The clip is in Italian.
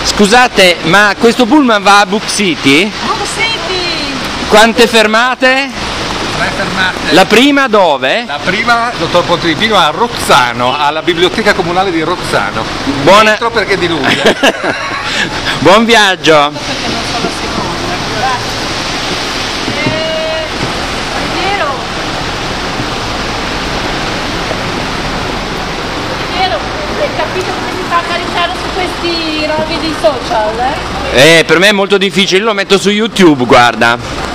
Scusate, ma questo pullman va a Book City? Book City! Quante fermate? 3 fermate. La prima dove? La prima, dottor Ponte di Pino, a Rozzano, alla biblioteca comunale di Rozzano. Buona... Entro perché diluvia. Buon viaggio! Perché non so la seconda. Grazie. Hai capito come si fa a caricare su questi rovi dei social? Per me è molto difficile, lo metto su YouTube, guarda.